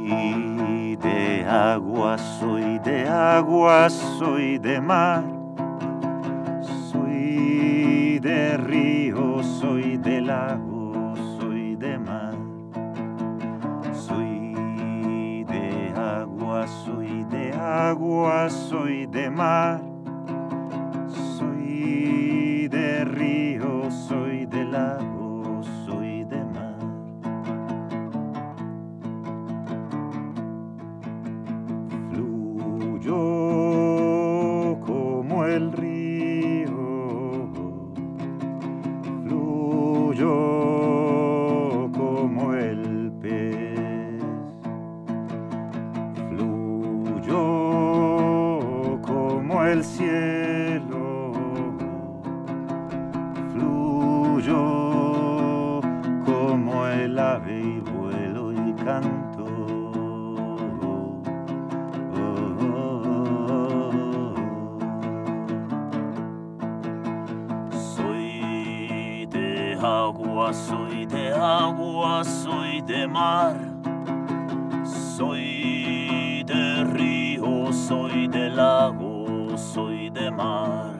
Soy de agua, soy de agua, soy de mar. Soy de río, soy de lago, soy de mar. Soy de agua, soy de agua, soy de mar. Soy de río, soy de lago, soy de mar. Fluyo como el río, fluyo como el pez, fluyo como el cielo, fluyo como el ave y vuelo y canto. Soy de agua, soy de agua, soy de mar. Soy de río, soy de lago, soy de mar.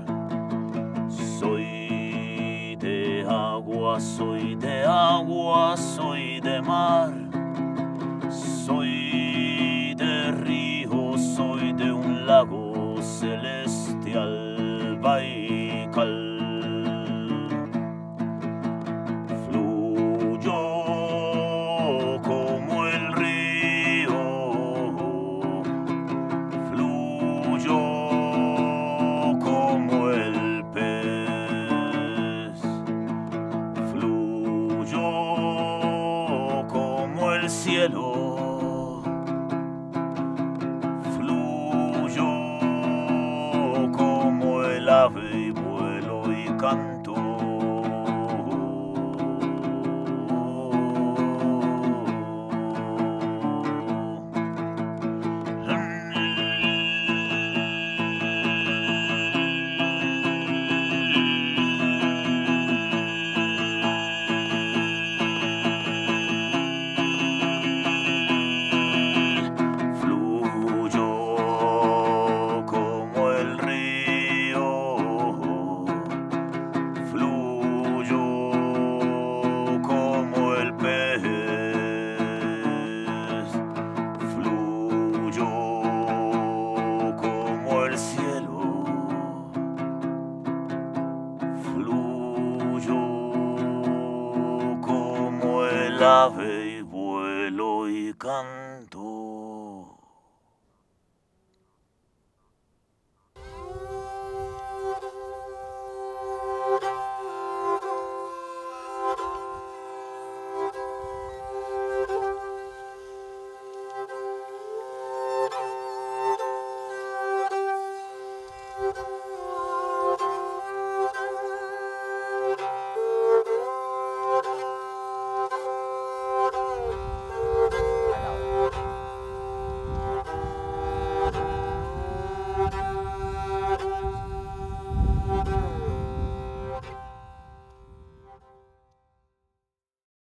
Soy de agua, soy de agua, soy de mar. Soy de río, soy de un lago celestial Baikal. Fluyo como el río, fluyo como el pez, fluyo como el cielo, fluyo como el ave y vuelo y canto. Ave y vuelo y canto.